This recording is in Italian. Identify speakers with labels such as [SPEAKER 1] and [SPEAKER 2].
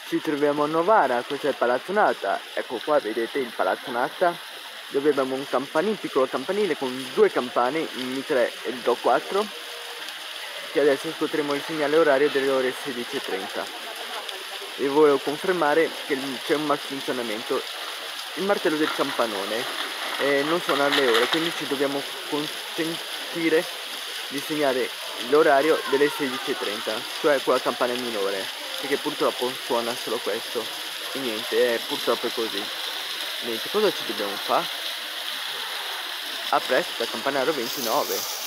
[SPEAKER 1] Ci troviamo a Novara, questo è il Palazzo Natta. Ecco qua, vedete il Palazzo Natta, dove abbiamo un campanile, piccolo campanile con due campane, il Mi3 e il Do4, che adesso ascolteremo il segnale orario delle ore 16:30. E volevo confermare che c'è un malfunzionamento. Il martello del campanone non suona alle ore, quindi ci dobbiamo consentire di segnare l'orario delle 16:30, cioè con la campana minore, perché purtroppo suona solo questo. E niente, purtroppo è così. Niente, cosa ci dobbiamo fare? A presto da Campanaro 29.